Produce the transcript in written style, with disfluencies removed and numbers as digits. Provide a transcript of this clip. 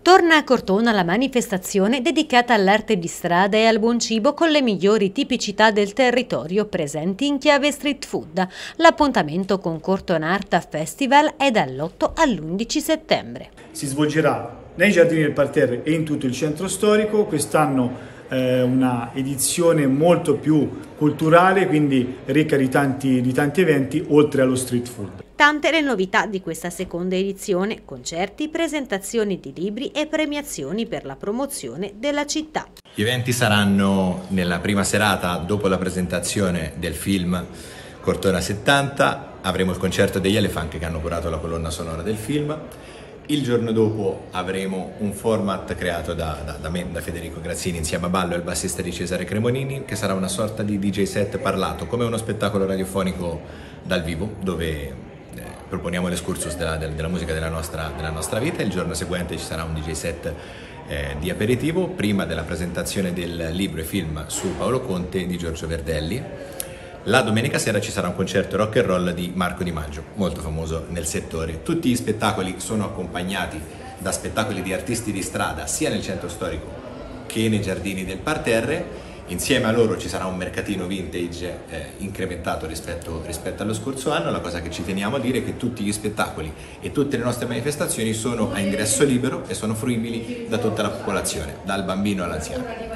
Torna a Cortona la manifestazione dedicata all'arte di strada e al buon cibo con le migliori tipicità del territorio presenti in chiave street food. L'appuntamento con Cortona Art Festival è dall'8 all'11 settembre. Si svolgerà nei giardini del parterre e in tutto il centro storico. Quest'anno una edizione molto più culturale, quindi ricca di tanti eventi oltre allo street food. Tante le novità di questa seconda edizione: concerti, presentazioni di libri e premiazioni per la promozione della città. Gli eventi saranno nella prima serata dopo la presentazione del film Cortona 70, avremo il concerto degli Elephant che hanno curato la colonna sonora del film. Il giorno dopo avremo un format creato da me, da Federico Grazzini, insieme a Ballo e il bassista di Cesare Cremonini, che sarà una sorta di DJ set parlato, come uno spettacolo radiofonico dal vivo, dove proponiamo l'escursus della musica della nostra vita. Il giorno seguente ci sarà un DJ set di aperitivo, prima della presentazione del libro e film su Paolo Conte di Giorgio Verdelli. La domenica sera ci sarà un concerto rock and roll di Marco Di Maggio, molto famoso nel settore. Tutti gli spettacoli sono accompagnati da spettacoli di artisti di strada, sia nel centro storico che nei giardini del parterre. Insieme a loro ci sarà un mercatino vintage incrementato rispetto allo scorso anno. La cosa che ci teniamo a dire è che tutti gli spettacoli e tutte le nostre manifestazioni sono a ingresso libero e sono fruibili da tutta la popolazione, dal bambino all'anziano.